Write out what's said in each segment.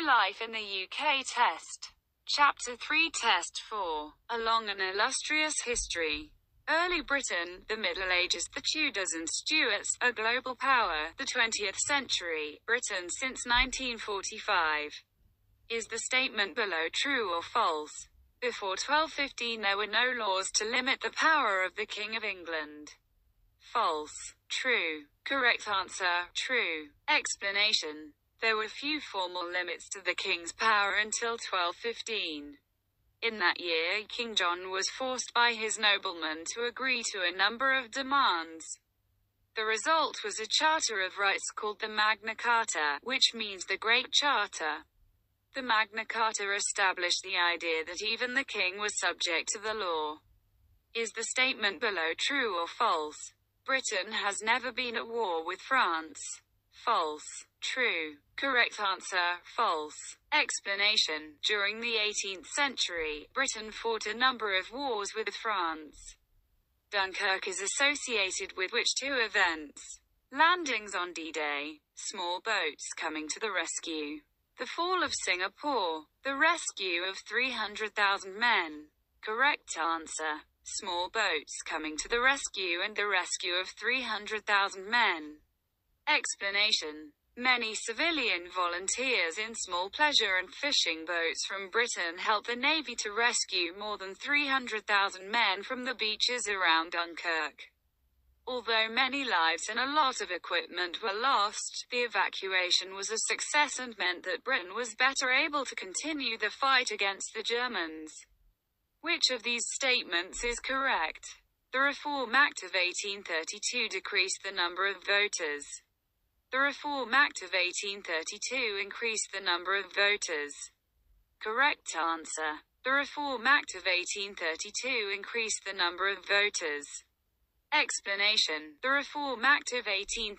Life in the UK Test. Chapter 3 Test 4. A long and illustrious history. Early Britain, the Middle Ages, the Tudors and Stuarts, a global power, the 20th century, Britain since 1945. Is the statement below true or false? Before 1215 there were no laws to limit the power of the King of England. False. True. Correct answer, true. Explanation. There were few formal limits to the king's power until 1215. In that year, King John was forced by his noblemen to agree to a number of demands. The result was a Charter of Rights called the Magna Carta, which means the Great Charter. The Magna Carta established the idea that even the king was subject to the law. Is the statement below true or false? Britain has never been at war with France. False. True. Correct answer, false. Explanation. During the 18th century, Britain fought a number of wars with France. Dunkirk is associated with which two events? Landings on D-Day, small boats coming to the rescue. The fall of Singapore, the rescue of 300,000 men. Correct answer. Small boats coming to the rescue and the rescue of 300,000 men. Explanation. Many civilian volunteers in small pleasure and fishing boats from Britain helped the Navy to rescue more than 300,000 men from the beaches around Dunkirk. Although many lives and a lot of equipment were lost, the evacuation was a success and meant that Britain was better able to continue the fight against the Germans. Which of these statements is correct? The Reform Act of 1832 decreased the number of voters. The Reform Act of 1832 increased the number of voters. Correct answer. The Reform Act of 1832 increased the number of voters. Explanation. The Reform Act of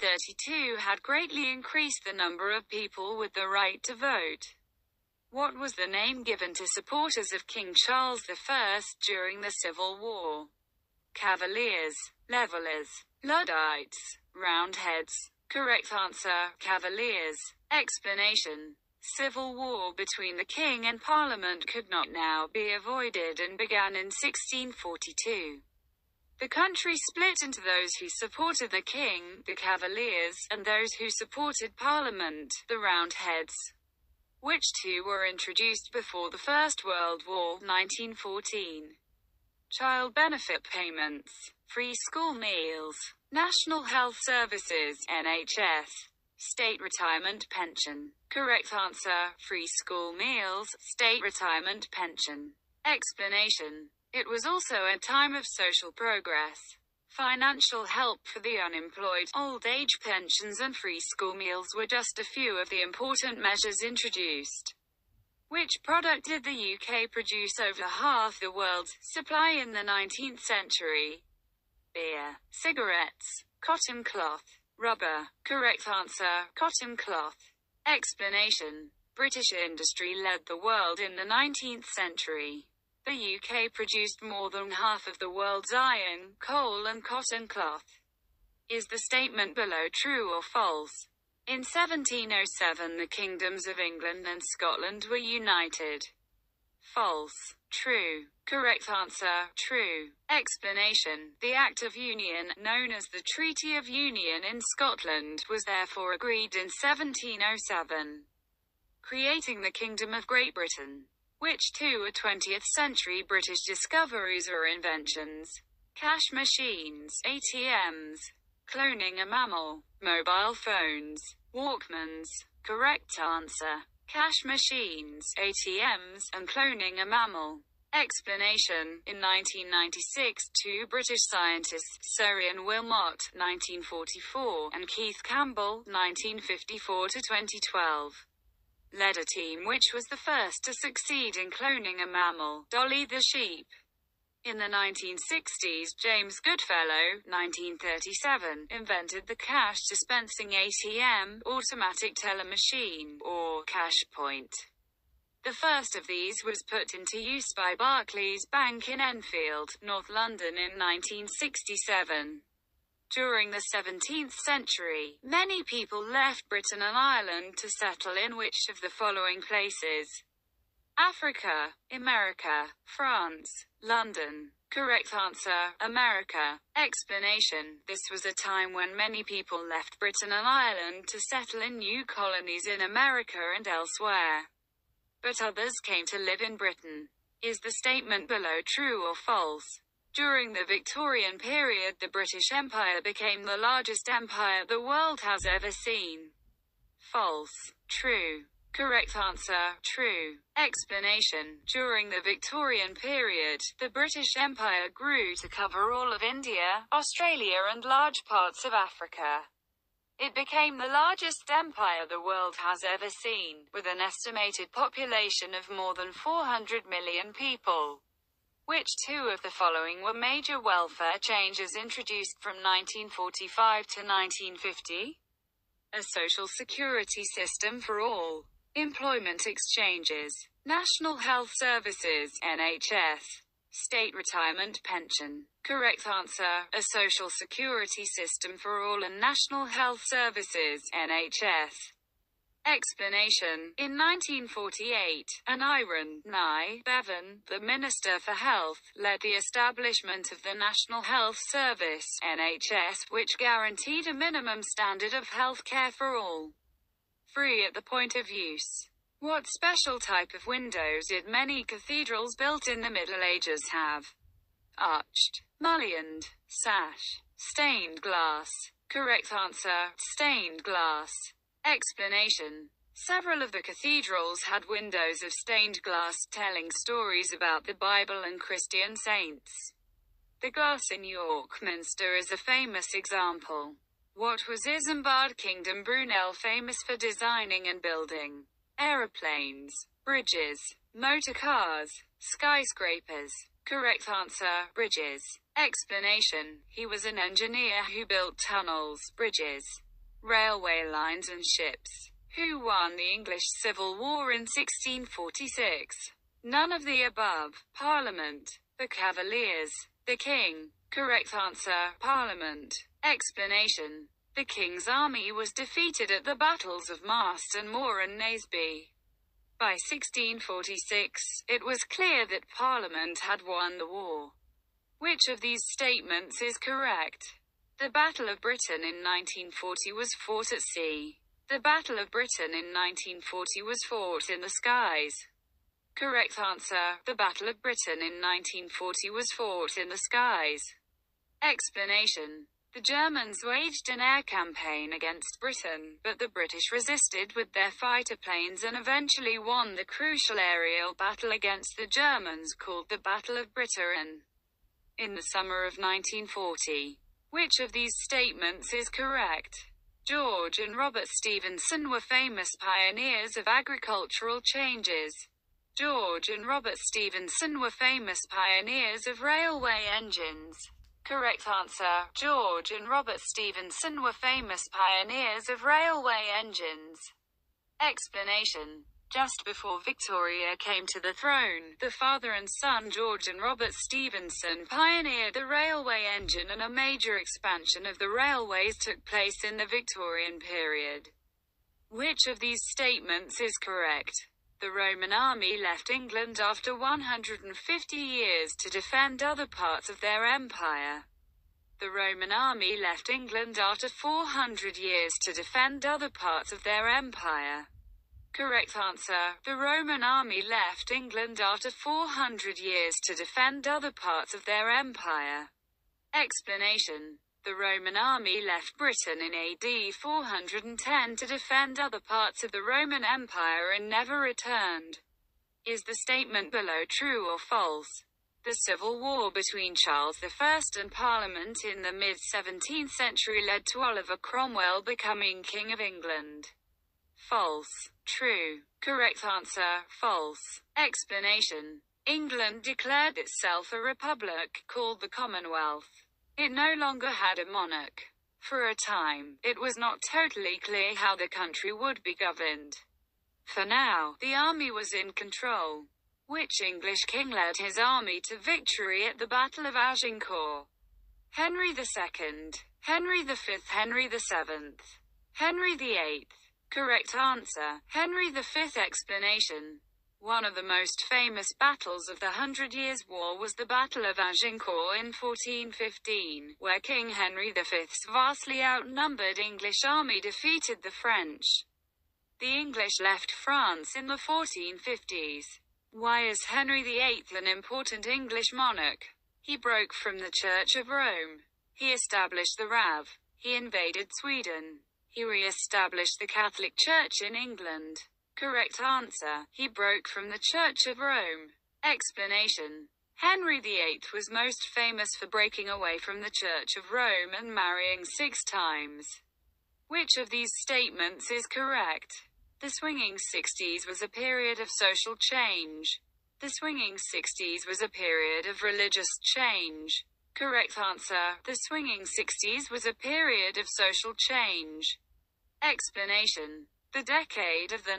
1832 had greatly increased the number of people with the right to vote. What was the name given to supporters of King Charles I during the Civil War? Cavaliers, Levellers, Luddites, Roundheads. Correct answer, Cavaliers. Explanation. Civil war between the king and parliament could not now be avoided and began in 1642. The country split into those who supported the king, the Cavaliers, and those who supported parliament, the Roundheads. Which two were introduced before the First World War, 1914? Child benefit payments, free school meals, National Health Services, NHS, state retirement pension. Correct answer, free school meals, state retirement pension. Explanation. It was also a time of social progress. Financial help for the unemployed, old age pensions and free school meals were just a few of the important measures introduced. Which product did the UK produce over half the world's supply in the 19th century? Beer, cigarettes, cotton cloth, rubber. Correct answer, cotton cloth. Explanation. British industry led the world in the 19th century. The UK produced more than half of the world's iron, coal and cotton cloth. Is the statement below true or false? In 1707 the kingdoms of England and Scotland were united. False. True. Correct answer, true. Explanation. The Act of Union, known as the Treaty of Union in Scotland, was therefore agreed in 1707, creating the Kingdom of Great Britain. Which two are 20th century British discoveries or inventions? Cash machines, ATMs, cloning a mammal, mobile phones, Walkmans. Correct answer. Cash machines, ATMs, and cloning a mammal. Explanation. In 1996, two British scientists, Sir Ian Wilmot, 1944, and Keith Campbell, 1954 to 2012, led a team which was the first to succeed in cloning a mammal, Dolly the sheep. In the 1960s, James Goodfellow, 1937, invented the cash dispensing ATM, automatic teller machine, or cash point. The first of these was put into use by Barclays Bank in Enfield, North London in 1967. During the 17th century, many people left Britain and Ireland to settle in which of the following places? Africa, America, France, London. Correct answer, America. Explanation: this was a time when many people left Britain and Ireland to settle in new colonies in America and elsewhere. But others came to live in Britain. Is the statement below true or false? During the Victorian period, the British Empire became the largest empire the world has ever seen. False. True. Correct answer, true. Explanation: during the Victorian period, the British Empire grew to cover all of India, Australia and large parts of Africa. It became the largest empire the world has ever seen, with an estimated population of more than 400 million people. Which two of the following were major welfare changes introduced from 1945 to 1950? A social security system for all. Employment exchanges. National Health Services, NHS. State retirement pension. Correct answer, a social security system for all and National Health Services, NHS. Explanation: in 1948, Aneurin Nye Bevan, the Minister for Health, led the establishment of the National Health Service, NHS, which guaranteed a minimum standard of health care for all. Free at the point of use. What special type of windows did many cathedrals built in the Middle Ages have? Arched, mullioned, sash, stained glass. Correct answer, stained glass. Explanation: several of the cathedrals had windows of stained glass, telling stories about the Bible and Christian saints. The glass in York Minster is a famous example. What was Isambard Kingdom Brunel famous for designing and building? Aeroplanes, bridges, motor cars, skyscrapers. Correct answer, bridges. Explanation: he was an engineer who built tunnels, bridges, railway lines and ships. Who won the English Civil War in 1646? None of the above. Parliament. The Cavaliers. The King. Correct answer, Parliament. Explanation: the King's army was defeated at the battles of Marston Moor and Naseby. By 1646, it was clear that Parliament had won the war. Which of these statements is correct? The Battle of Britain in 1940 was fought at sea. The Battle of Britain in 1940 was fought in the skies. Correct answer, the Battle of Britain in 1940 was fought in the skies. Explanation: the Germans waged an air campaign against Britain, but the British resisted with their fighter planes and eventually won the crucial aerial battle against the Germans called the Battle of Britain in the summer of 1940. Which of these statements is correct? George and Robert Stephenson were famous pioneers of agricultural changes. George and Robert Stephenson were famous pioneers of railway engines. Correct answer, George and Robert Stephenson were famous pioneers of railway engines. Explanation: just before Victoria came to the throne, the father and son George and Robert Stephenson pioneered the railway engine, and a major expansion of the railways took place in the Victorian period. Which of these statements is correct? The Roman army left England after 150 years to defend other parts of their empire. The Roman army left England after 400 years to defend other parts of their empire. Correct answer, the Roman army left England after 400 years to defend other parts of their empire. Explanation: the Roman army left Britain in AD 410 to defend other parts of the Roman Empire and never returned. Is the statement below true or false? The civil war between Charles I and Parliament in the mid-17th century led to Oliver Cromwell becoming King of England. False. True. Correct answer, false. Explanation: England declared itself a republic, called the Commonwealth. It no longer had a monarch. For a time, it was not totally clear how the country would be governed. For now, the army was in control. Which English king led his army to victory at the Battle of Agincourt? Henry II, Henry V, Henry VII, Henry VIII. Correct answer, Henry V. Explanation. One of the most famous battles of the Hundred Years' War was the Battle of Agincourt in 1415, where King Henry V's vastly outnumbered English army defeated the French. The English left France in the 1450s. Why is Henry VIII an important English monarch? He broke from the Church of Rome. He established the RAV. He invaded Sweden. He re-established the Catholic Church in England. Correct answer, he broke from the Church of Rome. Explanation. Henry VIII was most famous for breaking away from the Church of Rome and marrying 6 times. Which of these statements is correct? The swinging 60s was a period of social change. The swinging 60s was a period of religious change. Correct answer, the swinging 60s was a period of social change. Explanation. The decade of the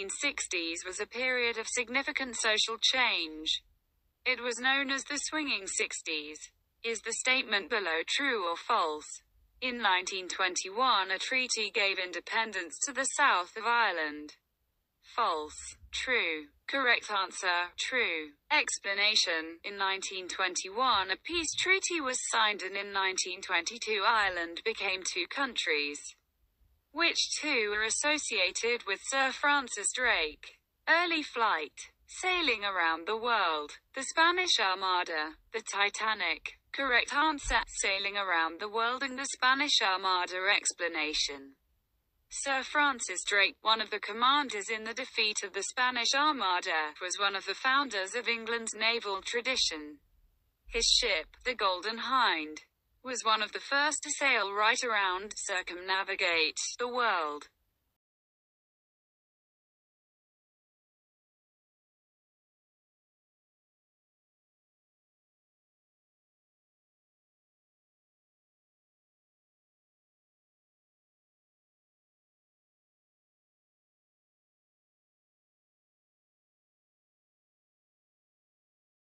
1960s was a period of significant social change. It was known as the swinging 60s. Is the statement below true or false? In 1921, a treaty gave independence to the south of Ireland. False. True. Correct answer, true. Explanation. In 1921, a peace treaty was signed, and in 1922 Ireland became 2 countries. Which 2 are associated with Sir Francis Drake? Early flight. Sailing around the world. The Spanish Armada. The Titanic. Correct answer, sailing around the world and the Spanish Armada. Explanation. Sir Francis Drake, one of the commanders in the defeat of the Spanish Armada, was one of the founders of England's naval tradition. His ship, the Golden Hind, was one of the first to sail right around, circumnavigate, the world.